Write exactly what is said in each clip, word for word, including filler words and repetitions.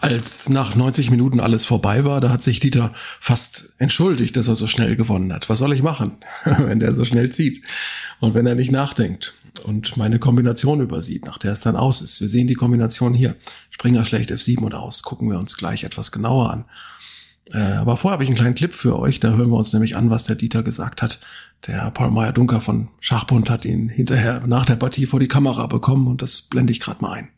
Als nach neunzig Minuten alles vorbei war, da hat sich Dieter fast entschuldigt, dass er so schnell gewonnen hat. Was soll ich machen, wenn der so schnell zieht und wenn er nicht nachdenkt und meine Kombination übersieht, nach der es dann aus ist. Wir sehen die Kombination hier. Springer schlägt F sieben und aus. Gucken wir uns gleich etwas genauer an. Äh, aber vorher habe ich einen kleinen Clip für euch. Da hören wir uns nämlich an, was der Dieter gesagt hat. Der Paul Meyer-Duncker von Schachbund hat ihn hinterher nach der Partie vor die Kamera bekommen und das blende ich gerade mal ein.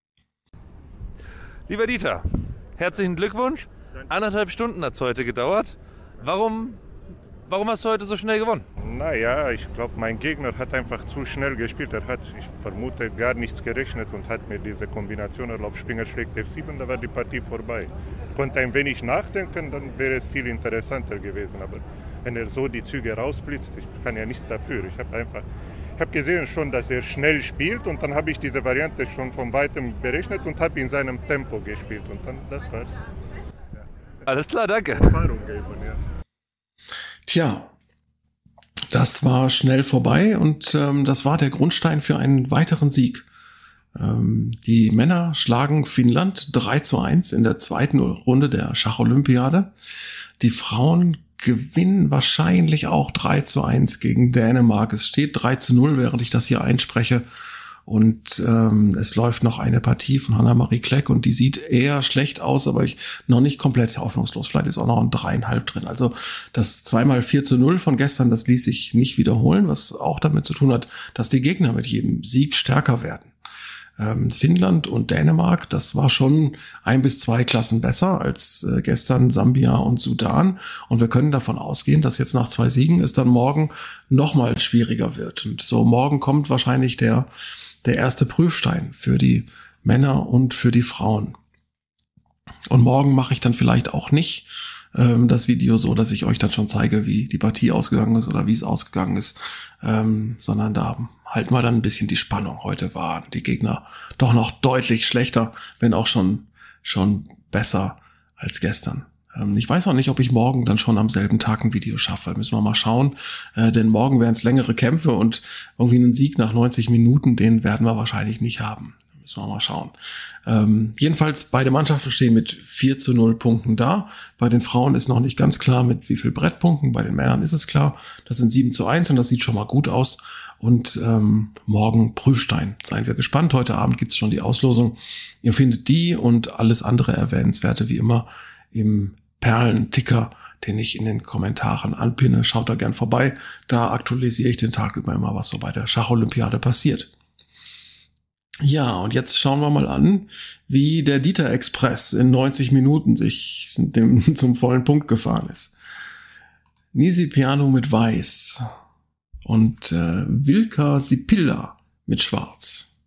Lieber Dieter, herzlichen Glückwunsch. Anderthalb Stunden hat es heute gedauert. Warum, warum hast du heute so schnell gewonnen? Naja, ich glaube, mein Gegner hat einfach zu schnell gespielt. Er hat, ich vermute, gar nichts gerechnet und hat mir diese Kombination erlaubt, Springer schlägt F sieben, da war die Partie vorbei. Ich konnte ein wenig nachdenken, dann wäre es viel interessanter gewesen. Aber wenn er so die Züge rausblitzt, ich kann ja nichts dafür. Ich habe einfach... Ich habe gesehen schon, dass er schnell spielt und dann habe ich diese Variante schon von weitem berechnet und habe in seinem Tempo gespielt und dann, das war's. Ja. Alles klar, danke. Erfahrung geben, ja. Tja, das war schnell vorbei und ähm, das war der Grundstein für einen weiteren Sieg. Ähm, die Männer schlagen Finnland drei zu eins in der zweiten Runde der Schacholympiade. Die Frauen gewinnen wahrscheinlich auch drei zu eins gegen Dänemark. Es steht drei zu null, während ich das hier einspreche. Und ähm, es läuft noch eine Partie von Hanna-Marie Kleck und die sieht eher schlecht aus, aber ich noch nicht komplett hoffnungslos. Vielleicht ist auch noch ein dreieinhalb drin. Also das zweimal vier zu null von gestern, das ließ sich nicht wiederholen, was auch damit zu tun hat, dass die Gegner mit jedem Sieg stärker werden. Finnland und Dänemark, das war schon ein bis zwei Klassen besser als äh, gestern Sambia und Sudan. Und wir können davon ausgehen, dass jetzt nach zwei Siegen es dann morgen nochmal schwieriger wird. Und so morgen kommt wahrscheinlich der, der erste Prüfstein für die Männer und für die Frauen. Und morgen mache ich dann vielleicht auch nicht ähm, das Video so, dass ich euch dann schon zeige, wie die Partie ausgegangen ist oder wie es ausgegangen ist, ähm, sondern da halten wir dann ein bisschen die Spannung. Heute waren die Gegner doch noch deutlich schlechter, wenn auch schon schon besser als gestern. Ähm, ich weiß auch nicht, ob ich morgen dann schon am selben Tag ein Video schaffe. Müssen wir mal schauen, äh, denn morgen werden es längere Kämpfe und irgendwie einen Sieg nach neunzig Minuten, den werden wir wahrscheinlich nicht haben. Müssen wir mal schauen. Ähm, jedenfalls, beide Mannschaften stehen mit vier zu null Punkten da. Bei den Frauen ist noch nicht ganz klar, mit wie viel Brettpunkten. Bei den Männern ist es klar. Das sind sieben zu eins und das sieht schon mal gut aus. Und ähm, morgen Prüfstein. Seien wir gespannt. Heute Abend gibt's schon die Auslosung. Ihr findet die und alles andere Erwähnenswerte wie immer im Perlenticker, den ich in den Kommentaren anpinne. Schaut da gern vorbei. Da aktualisiere ich den Tag über immer, was so bei der Schacholympiade passiert. Ja, und jetzt schauen wir mal an, wie der Dieter Express in neunzig Minuten sich dem, zum vollen Punkt gefahren ist. Nisi Piano mit Weiß und äh, Vilka Sipilä mit Schwarz.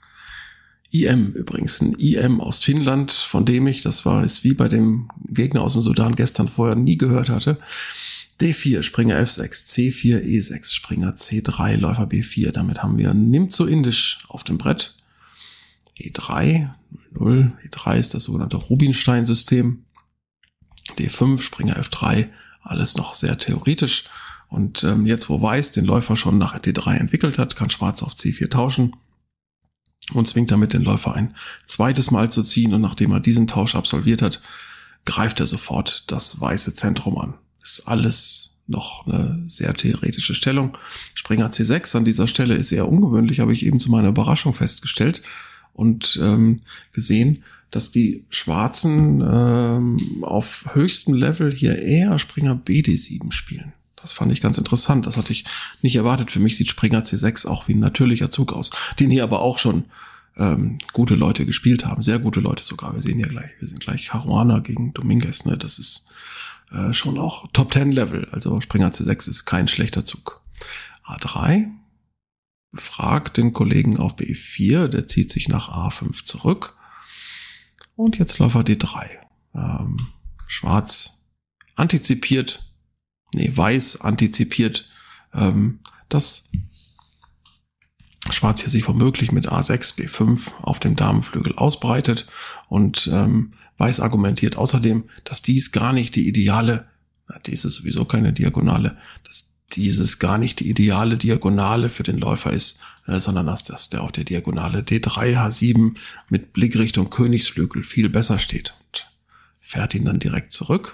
I M übrigens, ein I M aus Finnland, von dem ich, das war es wie bei dem Gegner aus dem Sudan gestern vorher nie gehört hatte. D vier, Springer F sechs, C vier, E sechs, Springer C drei, Läufer B vier. Damit haben wir Nimzo Indisch auf dem Brett. E drei, null, E drei ist das sogenannte Rubinstein-System. D fünf, Springer F drei, alles noch sehr theoretisch. Und ähm, jetzt, wo Weiß den Läufer schon nach D drei entwickelt hat, kann Schwarz auf C vier tauschen und zwingt damit den Läufer ein zweites Mal zu ziehen. Und nachdem er diesen Tausch absolviert hat, greift er sofort das weiße Zentrum an. Ist alles noch eine sehr theoretische Stellung. Springer C sechs an dieser Stelle ist eher ungewöhnlich, habe ich eben zu meiner Überraschung festgestellt und ähm, gesehen, dass die Schwarzen ähm, auf höchstem Level hier eher Springer B D sieben spielen. Das fand ich ganz interessant. Das hatte ich nicht erwartet. Für mich sieht Springer C sechs auch wie ein natürlicher Zug aus, den hier aber auch schon ähm, gute Leute gespielt haben. Sehr gute Leute sogar. Wir sehen ja gleich, wir sehen gleich Caruana gegen Dominguez. Ne? Das ist äh, schon auch Top Ten Level. Also Springer C sechs ist kein schlechter Zug. A drei befragt den Kollegen auf B vier. Der zieht sich nach A fünf zurück. Und jetzt Läufer D drei. Ähm, Schwarz antizipiert, nee, Weiß antizipiert, ähm, dass Schwarz hier sich womöglich mit A sechs, B fünf auf dem Damenflügel ausbreitet und ähm, Weiß argumentiert außerdem, dass dies gar nicht die ideale, na, dies ist sowieso keine Diagonale, dass dieses gar nicht die ideale Diagonale für den Läufer ist, äh, sondern dass, dass der auf der Diagonale D drei, H sieben mit Blick Richtung Königsflügel viel besser steht. Und fährt ihn dann direkt zurück.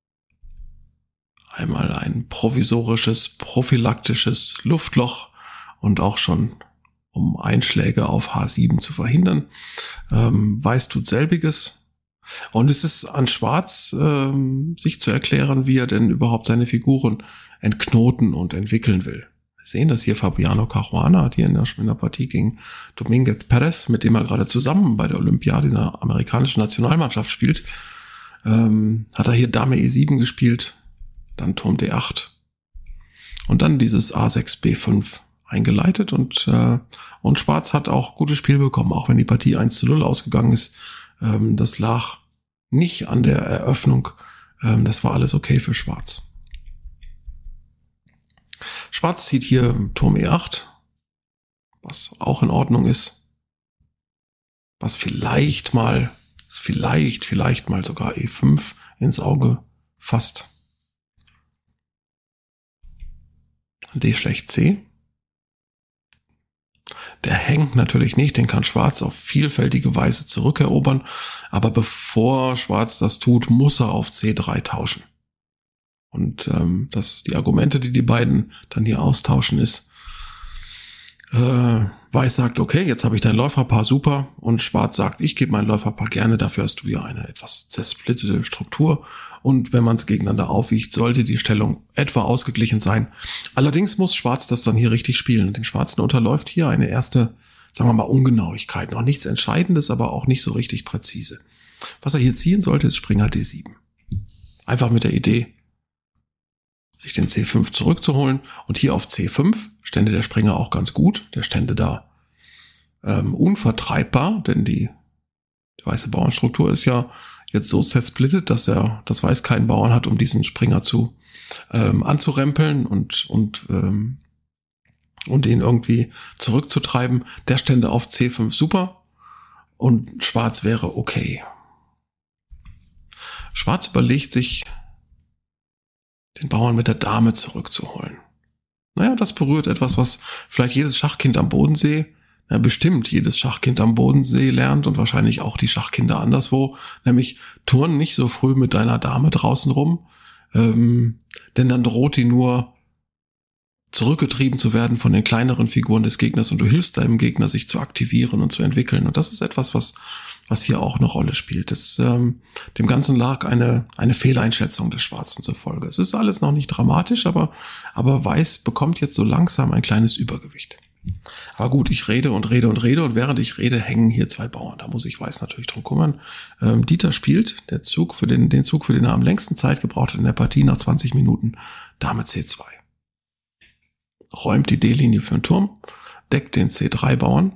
Einmal ein provisorisches, prophylaktisches Luftloch und auch schon, um Einschläge auf H sieben zu verhindern. Ähm, Weiß tut selbiges. Und es ist an Schwarz, ähm, sich zu erklären, wie er denn überhaupt seine Figuren entknoten und entwickeln will. Wir sehen das hier, Fabiano Caruana hat hier in der, in der Partie gegen Dominguez Perez, mit dem er gerade zusammen bei der Olympiade in der amerikanischen Nationalmannschaft spielt, ähm, hat er hier Dame E sieben gespielt, dann Turm D acht und dann dieses A sechs B fünf eingeleitet und äh, und Schwarz hat auch gutes Spiel bekommen, auch wenn die Partie eins zu null ausgegangen ist. Ähm, das lag nicht an der Eröffnung, ähm, das war alles okay für Schwarz. Schwarz zieht hier Turm E acht, was auch in Ordnung ist, was vielleicht mal, vielleicht, vielleicht mal sogar E fünf ins Auge fasst. D schlecht C. Der hängt natürlich nicht, den kann Schwarz auf vielfältige Weise zurückerobern, aber bevor Schwarz das tut, muss er auf C drei tauschen. Und ähm, das, die Argumente, die die beiden dann hier austauschen, ist, äh, Weiß sagt, okay, jetzt habe ich dein Läuferpaar, super, und Schwarz sagt, ich gebe mein Läuferpaar gerne, dafür hast du ja eine etwas zersplittete Struktur, und wenn man es gegeneinander aufwiegt, sollte die Stellung etwa ausgeglichen sein. Allerdings muss Schwarz das dann hier richtig spielen. Den Schwarzen unterläuft hier eine erste, sagen wir mal, Ungenauigkeit. Noch nichts Entscheidendes, aber auch nicht so richtig präzise. Was er hier ziehen sollte, ist Springer D sieben. Einfach mit der Idee, sich den C fünf zurückzuholen, und hier auf C fünf stände der Springer auch ganz gut. Der stände da ähm, unvertreibbar, denn die, die weiße Bauernstruktur ist ja jetzt so zersplittet, dass er, das Weiß keinen Bauern hat, um diesen Springer zu ähm, anzurempeln und und ähm, und ihn irgendwie zurückzutreiben. Der stände auf C fünf super und Schwarz wäre okay. Schwarz überlegt sich, den Bauern mit der Dame zurückzuholen. Naja, das berührt etwas, was vielleicht jedes Schachkind am Bodensee, ja, bestimmt jedes Schachkind am Bodensee lernt und wahrscheinlich auch die Schachkinder anderswo, nämlich turn nicht so früh mit deiner Dame draußen rum, ähm, denn dann droht die nur zurückgetrieben zu werden von den kleineren Figuren des Gegners und du hilfst deinem Gegner, sich zu aktivieren und zu entwickeln. Und das ist etwas, was was hier auch eine Rolle spielt. Das, ähm, dem Ganzen lag eine eine Fehleinschätzung des Schwarzen zur Folge. Es ist alles noch nicht dramatisch, aber aber Weiß bekommt jetzt so langsam ein kleines Übergewicht. Aber gut, ich rede und rede und rede und während ich rede, hängen hier zwei Bauern. Da muss ich Weiß natürlich drum kümmern. Ähm, Dieter spielt der Zug für den, den Zug, für den er am längsten Zeit gebraucht hat in der Partie, nach zwanzig Minuten, Dame C zwei. Räumt die D-Linie für den Turm, deckt den C drei Bauern.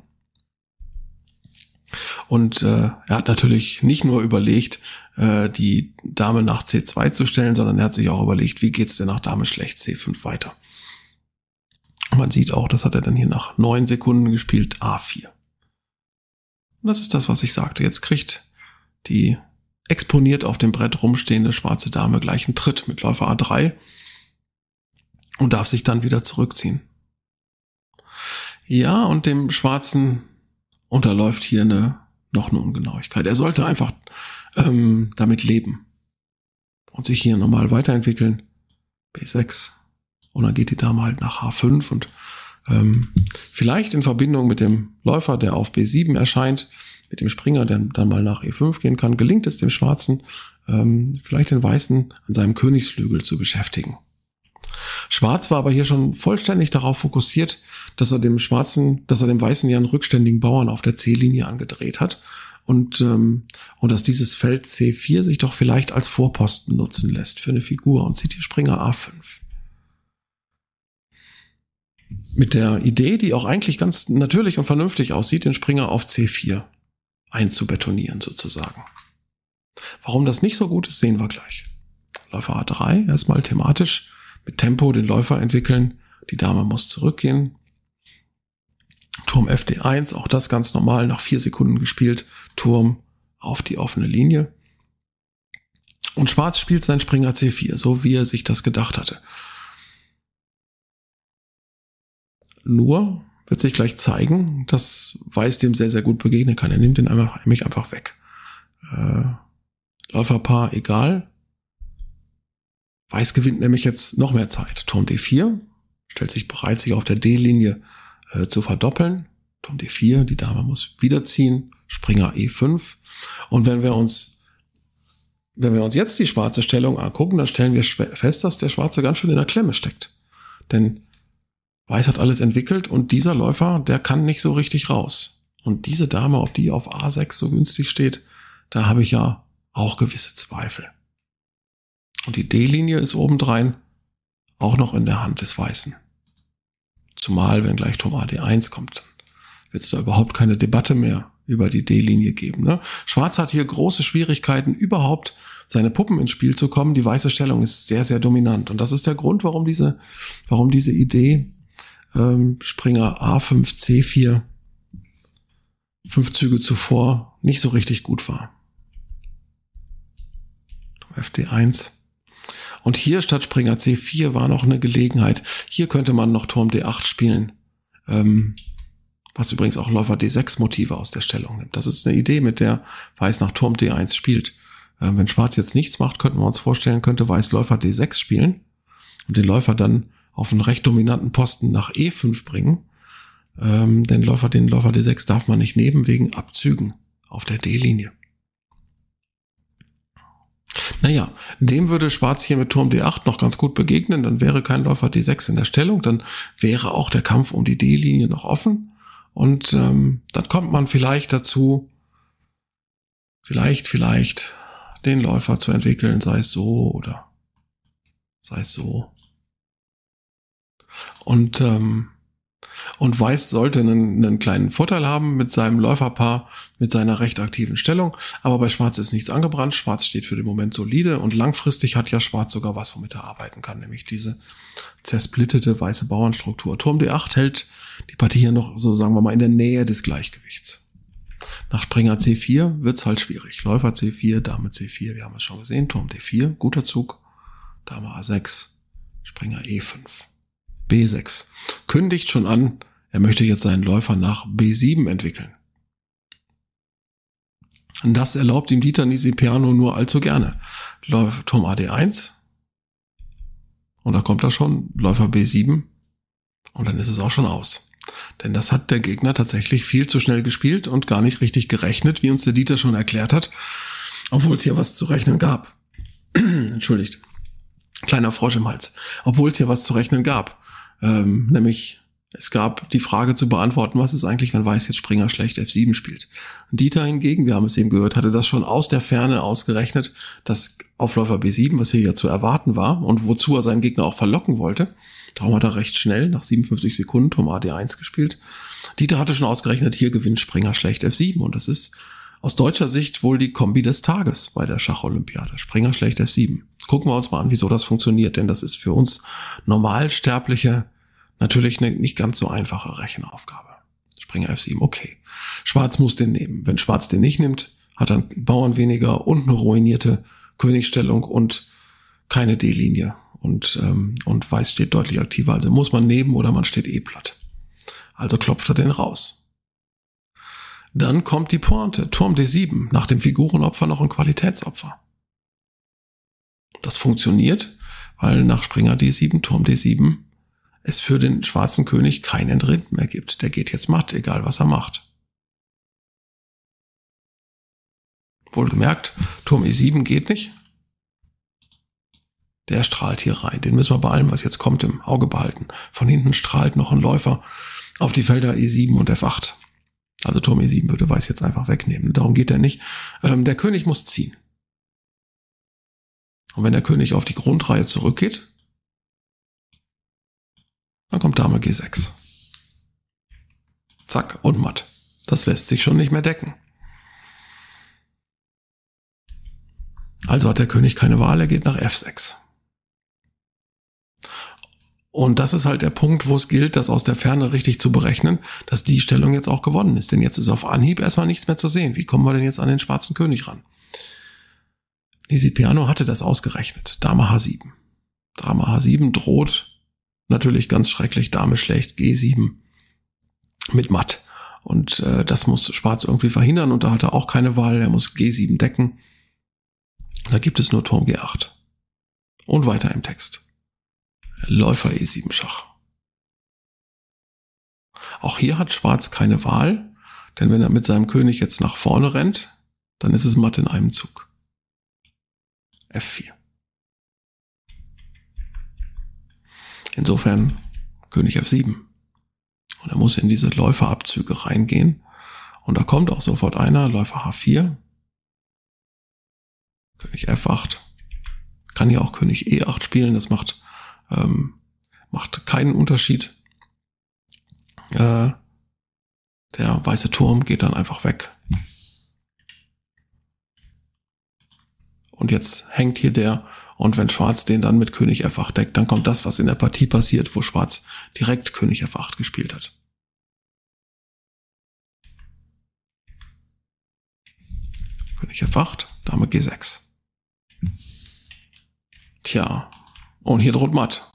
Und äh, er hat natürlich nicht nur überlegt, äh, die Dame nach C zwei zu stellen, sondern er hat sich auch überlegt, wie geht's denn nach Dame schlecht C fünf weiter. Man sieht auch, das hat er dann hier nach neun Sekunden gespielt, A vier. Und das ist das, was ich sagte. Jetzt kriegt die exponiert auf dem Brett rumstehende schwarze Dame gleich einen Tritt mit Läufer A drei und darf sich dann wieder zurückziehen. Ja, und dem Schwarzen unterläuft hier eine noch eine Ungenauigkeit. Er sollte einfach ähm, damit leben und sich hier nochmal weiterentwickeln. B sechs. Und dann geht die Dame halt nach H fünf und ähm, vielleicht in Verbindung mit dem Läufer, der auf B sieben erscheint, mit dem Springer, der dann mal nach E fünf gehen kann, gelingt es dem Schwarzen, ähm, vielleicht den Weißen an seinem Königsflügel zu beschäftigen. Schwarz war aber hier schon vollständig darauf fokussiert, dass er dem Schwarzen, dass er dem Weißen ja einen rückständigen Bauern auf der C-Linie angedreht hat und ähm, und dass dieses Feld C vier sich doch vielleicht als Vorposten nutzen lässt für eine Figur und zieht hier Springer A fünf. Mit der Idee, die auch eigentlich ganz natürlich und vernünftig aussieht, den Springer auf C vier einzubetonieren sozusagen. Warum das nicht so gut ist, sehen wir gleich. Läufer A drei, erstmal thematisch mit Tempo den Läufer entwickeln. Die Dame muss zurückgehen. Turm F D eins, auch das ganz normal, nach vier Sekunden gespielt. Turm auf die offene Linie. Und Schwarz spielt sein Springer C vier, so wie er sich das gedacht hatte. Nur wird sich gleich zeigen, dass Weiß dem sehr, sehr gut begegnen kann. Er nimmt den einfach, nämlich einfach weg. Äh, Läuferpaar egal. Weiß gewinnt nämlich jetzt noch mehr Zeit. Turm D vier stellt sich bereit, sich auf der D-Linie äh, zu verdoppeln. Turm D vier, die Dame muss wiederziehen. Springer E fünf. Und wenn wir uns, wenn wir uns jetzt die schwarze Stellung angucken, dann stellen wir fest, dass der Schwarze ganz schön in der Klemme steckt. Denn Weiß hat alles entwickelt und dieser Läufer, der kann nicht so richtig raus. Und diese Dame, ob die auf A sechs so günstig steht, da habe ich ja auch gewisse Zweifel. Und die D-Linie ist obendrein auch noch in der Hand des Weißen. Zumal, wenn gleich Turm A D eins kommt, dann wird es da überhaupt keine Debatte mehr über die D-Linie geben. Ne? Schwarz hat hier große Schwierigkeiten, überhaupt seine Puppen ins Spiel zu kommen. Die weiße Stellung ist sehr, sehr dominant. Und das ist der Grund, warum diese, warum diese Idee ähm, Springer A fünf, C vier fünf Züge zuvor nicht so richtig gut war. F D eins. Und hier statt Springer C vier war noch eine Gelegenheit. Hier könnte man noch Turm D acht spielen. Ähm, was übrigens auch Läufer D sechs Motive aus der Stellung nimmt. Das ist eine Idee, mit der Weiß nach Turm D eins spielt. Ähm, wenn Schwarz jetzt nichts macht, könnten wir uns vorstellen, könnte Weiß Läufer D sechs spielen und den Läufer dann auf einen recht dominanten Posten nach E fünf bringen. Ähm, denn Läufer, den Läufer D sechs darf man nicht nehmen wegen Abzügen auf der D-Linie. Naja, dem würde Schwarz hier mit Turm D acht noch ganz gut begegnen, dann wäre kein Läufer D sechs in der Stellung, dann wäre auch der Kampf um die D-Linie noch offen und ähm, dann kommt man vielleicht dazu, vielleicht, vielleicht den Läufer zu entwickeln, sei es so oder sei es so. Und ähm, Und Weiß sollte einen, einen kleinen Vorteil haben mit seinem Läuferpaar, mit seiner recht aktiven Stellung. Aber bei Schwarz ist nichts angebrannt. Schwarz steht für den Moment solide und langfristig hat ja Schwarz sogar was, womit er arbeiten kann, nämlich diese zersplittete weiße Bauernstruktur. Turm D acht hält die Partie hier noch, so sagen wir mal, in der Nähe des Gleichgewichts. Nach Springer C vier wird's halt schwierig. Läufer C vier, Dame C vier, wir haben es schon gesehen. Turm D vier, guter Zug. Dame A sechs, Springer E fünf. B sechs. Kündigt schon an, er möchte jetzt seinen Läufer nach B sieben entwickeln. Und das erlaubt ihm Dieter Nisipiano nur allzu gerne. Läufer Turm A D eins. Und da kommt er schon, Läufer B sieben. Und dann ist es auch schon aus. Denn das hat der Gegner tatsächlich viel zu schnell gespielt und gar nicht richtig gerechnet, wie uns der Dieter schon erklärt hat. Obwohl es hier was zu rechnen gab. Entschuldigt. Kleiner Frosch im Hals. Obwohl es hier was zu rechnen gab. Ähm, nämlich, es gab die Frage zu beantworten, was ist eigentlich, wenn Weiß jetzt Springer schlecht F sieben spielt. Dieter hingegen, wir haben es eben gehört, hatte das schon aus der Ferne ausgerechnet, dass auf Läufer B sieben, was hier ja zu erwarten war und wozu er seinen Gegner auch verlocken wollte, darum hat er recht schnell, nach siebenundfünfzig Sekunden, Turm A D eins gespielt. Dieter hatte schon ausgerechnet, hier gewinnt Springer schlecht F sieben und das ist aus deutscher Sicht wohl die Kombi des Tages bei der Schacholympiade. Springer schlecht F sieben. Gucken wir uns mal an, wieso das funktioniert, denn das ist für uns Normalsterbliche natürlich eine nicht ganz so einfache Rechenaufgabe. Springer F sieben, okay. Schwarz muss den nehmen. Wenn Schwarz den nicht nimmt, hat er einen Bauern weniger und eine ruinierte Königsstellung und keine D-Linie. Und, ähm, und Weiß steht deutlich aktiver. Also muss man nehmen oder man steht eh platt. Also klopft er den raus. Dann kommt die Pointe. Turm D sieben. Nach dem Figurenopfer noch ein Qualitätsopfer. Das funktioniert, weil nach Springer D sieben, Turm D sieben es für den schwarzen König kein Entrinnen mehr gibt. Der geht jetzt matt, egal was er macht. Wohlgemerkt, Turm E sieben geht nicht. Der strahlt hier rein. Den müssen wir bei allem, was jetzt kommt, im Auge behalten. Von hinten strahlt noch ein Läufer auf die Felder E sieben und F acht. Also Turm E sieben würde Weiß jetzt einfach wegnehmen. Darum geht er nicht. Ähm, der König muss ziehen. Und wenn der König auf die Grundreihe zurückgeht, dann kommt Dame G sechs. Zack und matt. Das lässt sich schon nicht mehr decken. Also hat der König keine Wahl, er geht nach F sechs. Und das ist halt der Punkt, wo es gilt, das aus der Ferne richtig zu berechnen, dass die Stellung jetzt auch gewonnen ist. Denn jetzt ist auf Anhieb erstmal nichts mehr zu sehen. Wie kommen wir denn jetzt an den schwarzen König ran? Nisipiano hatte das ausgerechnet. Dame H sieben. Dame H sieben droht natürlich ganz schrecklich, Dame schlägt G sieben mit Matt. Und äh, das muss Schwarz irgendwie verhindern und da hat er auch keine Wahl, er muss G sieben decken. Da gibt es nur Turm G acht. Und weiter im Text. Läufer E sieben Schach. Auch hier hat Schwarz keine Wahl, denn wenn er mit seinem König jetzt nach vorne rennt, dann ist es Matt in einem Zug. F vier. Insofern König F sieben. Und er muss in diese Läuferabzüge reingehen. Und da kommt auch sofort einer, Läufer H vier. König F acht. Kann hier auch König E acht spielen, das macht, ähm, macht keinen Unterschied. Äh, der weiße Turm geht dann einfach weg. Und jetzt hängt hier der, und wenn Schwarz den dann mit König F acht deckt, dann kommt das, was in der Partie passiert, wo Schwarz direkt König F acht gespielt hat. König F acht, Dame G sechs. Tja, und hier droht Matt.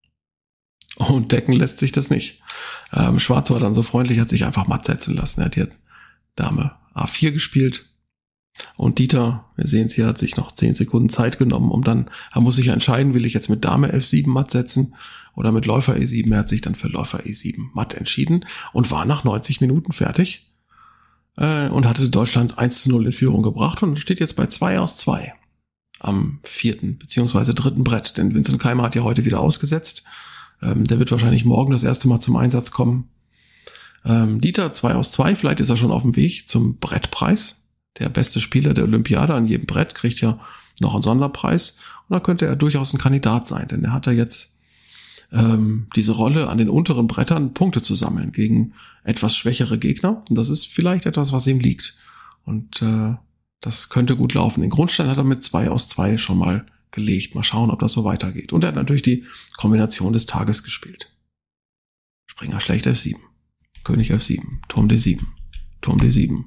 Und decken lässt sich das nicht. Ähm, Schwarz war dann so freundlich, hat sich einfach Matt setzen lassen. Er hat hier Dame A vier gespielt. Und Dieter, wir sehen es hier, hat sich noch zehn Sekunden Zeit genommen, um dann, er muss sich entscheiden, will ich jetzt mit Dame F sieben Matt setzen oder mit Läufer E sieben. Er hat sich dann für Läufer E sieben Matt entschieden und war nach neunzig Minuten fertig äh, und hatte Deutschland eins zu null in Führung gebracht und steht jetzt bei zwei aus zwei am vierten beziehungsweise dritten Brett. Denn Vincent Keimer hat ja heute wieder ausgesetzt. Ähm, der wird wahrscheinlich morgen das erste Mal zum Einsatz kommen. Ähm, Dieter zwei aus zwei, vielleicht ist er schon auf dem Weg zum Brettpreis. Der beste Spieler der Olympiade an jedem Brett kriegt ja noch einen Sonderpreis. Und da könnte er durchaus ein Kandidat sein, denn er hat ja jetzt ähm, diese Rolle, an den unteren Brettern Punkte zu sammeln gegen etwas schwächere Gegner. Und das ist vielleicht etwas, was ihm liegt. Und äh, das könnte gut laufen. Den Grundstein hat er mit zwei aus zwei schon mal gelegt. Mal schauen, ob das so weitergeht. Und er hat natürlich die Kombination des Tages gespielt. Springer schlägt F sieben. König F sieben. Turm D sieben. Turm D sieben.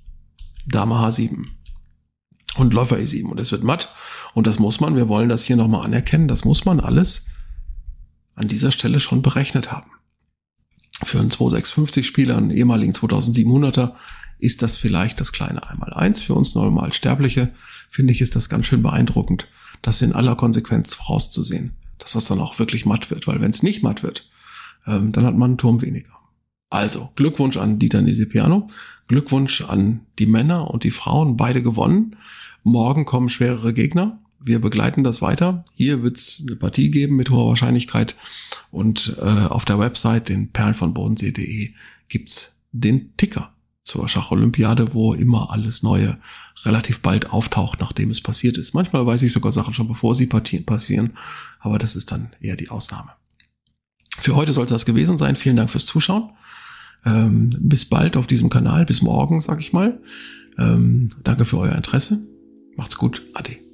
Dame H sieben und Läufer E sieben und es wird Matt und das muss man, wir wollen das hier nochmal anerkennen, das muss man alles an dieser Stelle schon berechnet haben. Für einen zwei sechs fünfzig Spieler, einen ehemaligen zweitausendsiebenhunderter, ist das vielleicht das kleine eins eins. Für uns normal Sterbliche, finde ich, ist das ganz schön beeindruckend, das in aller Konsequenz vorauszusehen, dass das dann auch wirklich Matt wird, weil wenn es nicht Matt wird, ähm, dann hat man einen Turm weniger. Also, Glückwunsch an Dieter Nisipiano, Glückwunsch an die Männer und die Frauen, beide gewonnen. Morgen kommen schwerere Gegner. Wir begleiten das weiter. Hier wird es eine Partie geben mit hoher Wahrscheinlichkeit. Und äh, auf der Website, den perlen von bodensee punkt de, gibt's den Ticker zur Schacholympiade, wo immer alles Neue relativ bald auftaucht, nachdem es passiert ist. Manchmal weiß ich sogar Sachen schon, bevor sie Partien passieren. Aber das ist dann eher die Ausnahme. Für heute soll es das gewesen sein. Vielen Dank fürs Zuschauen. Ähm, bis bald auf diesem Kanal, bis morgen, sag ich mal. Ähm, danke für euer Interesse. Macht's gut. Ade.